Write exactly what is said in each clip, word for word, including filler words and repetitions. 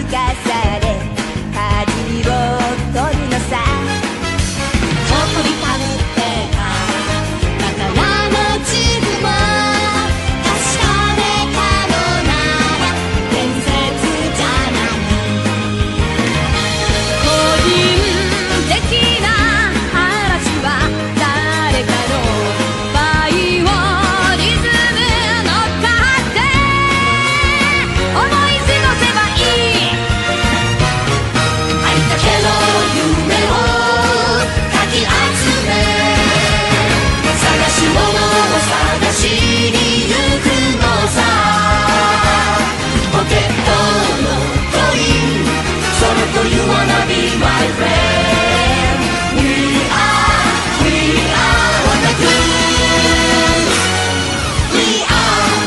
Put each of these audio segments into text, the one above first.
かされ舵を取るのさ。 ほこりかぶってた宝の地図も確かめたのなら伝説じゃない。個人的な話は誰かのバイオリズム乗っかって思い過ごせばいい。ありったけの夢をかき集め探し物を探しに行くのさ。ポケットのコインそれと You wanna be my friend We are, we are what I do We are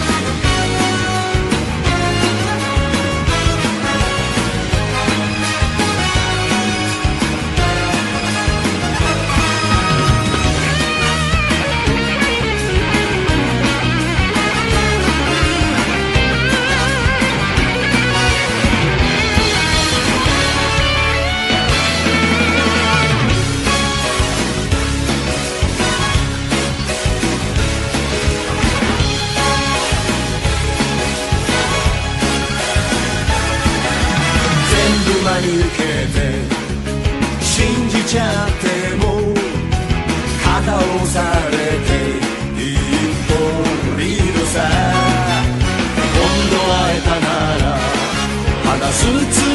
全部真に受けて信じちゃっても肩を押されて一歩リードさ。今度会えたなら話すつ